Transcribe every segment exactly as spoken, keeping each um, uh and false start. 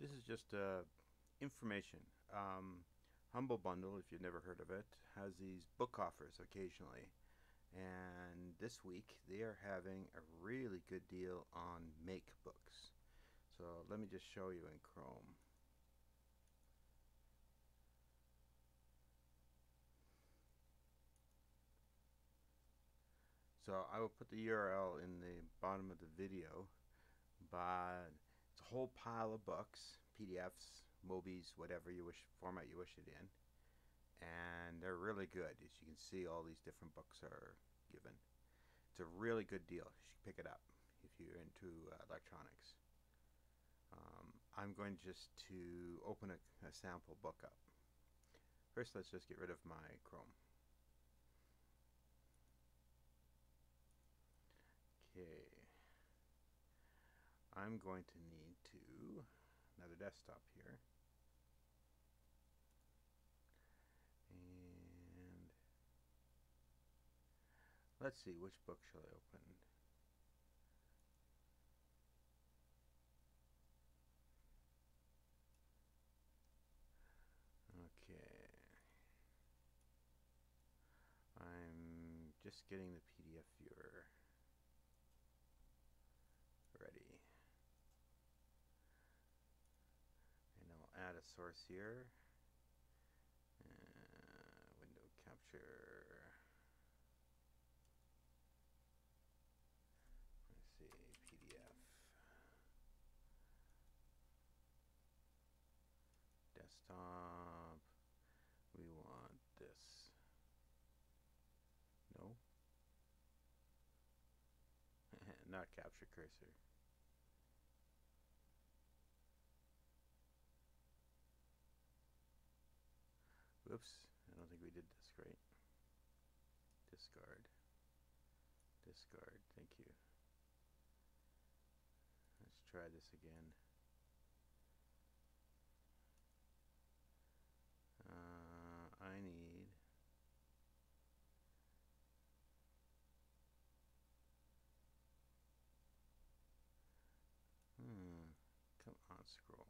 This is just uh, information. Um, Humble Bundle, if you've never heard of it, has these book offers occasionally. And this week they are having a really good deal on Make books. So let me just show you in Chrome. So I will put the U R L in the bottom of the video, but it's a whole pile of books, P D Fs, Mobies, whatever you wish format you wish it in. And they're really good. As you can see, all these different books are given. It's a really good deal. You should pick it up if you're into uh, electronics. Um, I'm going just to open a, a sample book up. First, let's just get rid of my Chrome. Okay. I'm going to need to another desktop here. And let's see, which book shall I open? Okay. I'm just getting the P D F viewer ready. And I'll add a source here. Uh, window capture. Let's see, P D F. Desktop. We want this. No. Not capture cursor. Whoops, I don't think we did this right. Discard. Discard, thank you. Let's try this again. Uh, I need Hmm, come on, scroll.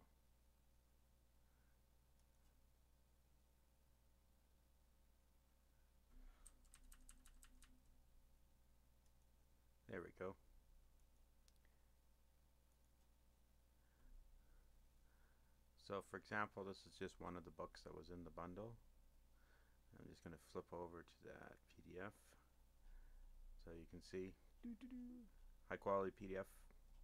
There we go. So for example, this is just one of the books that was in the bundle. I'm just going to flip over to that P D F so you can see doo -doo -doo. High quality P D F.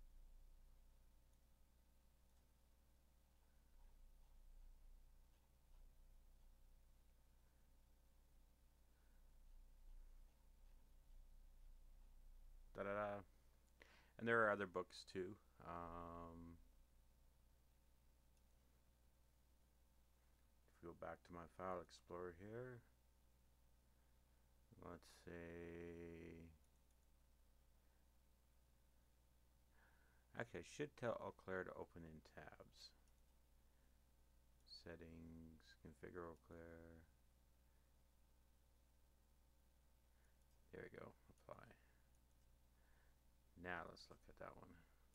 Da da da. And there are other books too. Um, if we go back to my file explorer here, let's say, actually I should tell Eau Claire to open in tabs. Settings, configure Eau Claire. There we go, apply. Now let's look at that one.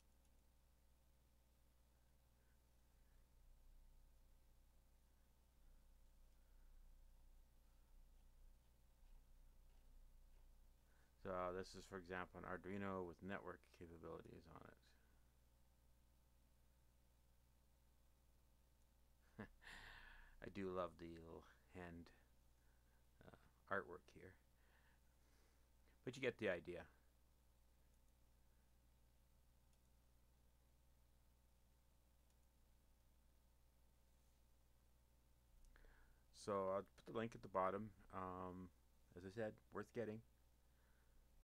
So this is, for example, an Arduino with network capabilities on it. I do love the little hand uh, artwork here, but you get the idea. So I'll put the link at the bottom. Um, as I said, worth getting.